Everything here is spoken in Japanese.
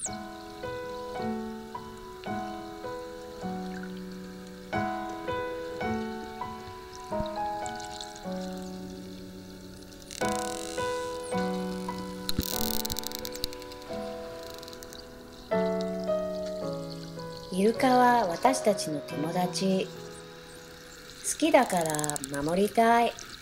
イルカは私たちの友達。好きだから守りたい。